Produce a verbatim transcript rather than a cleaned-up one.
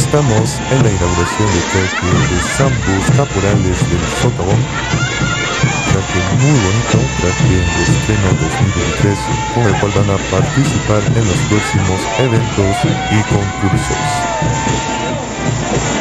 Estamos en la inauguración de traje de Zambos Caporales del Socavón. Traje muy bonito, traje de estreno dos mil veintitrés, con el cual van a participar en los próximos eventos y concursos.